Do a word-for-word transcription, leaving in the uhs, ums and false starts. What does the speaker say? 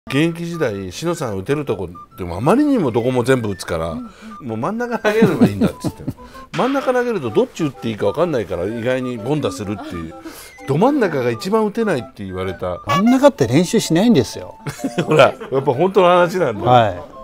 現役時代篠さん打てるとこでもあまりにもどこも全部打つから、もう真ん中投げればいいんだって言って真ん中投げるとどっち打っていいか分かんないから意外に凡打するっていう、ど真ん中が一番打てないって言われた。 真ん中って練習しないんですよほらやっぱ本当の話なんだ。 はい